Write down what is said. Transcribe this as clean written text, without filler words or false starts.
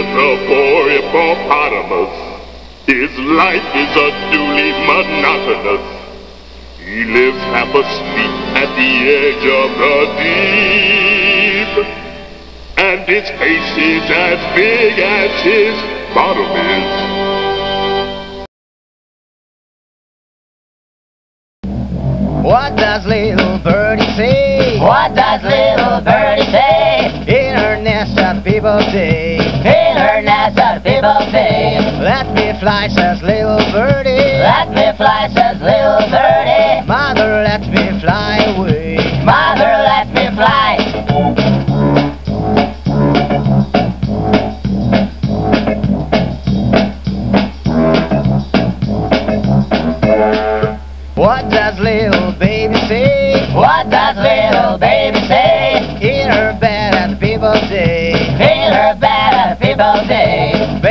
poor hippopotamus. His life is unduly monotonous. He lives half asleep at the edge of the deep, and his face is as big as his bottom is. What does little birdie say? What does little birdie say? In her nest at people say. In her nest at people say. Let me fly, says little birdie. Let me fly, says little birdie. Mother, let me fly away. Mother, let me fly. What does little baby say? What does little baby say? In her bed at people say. In her bed at people say.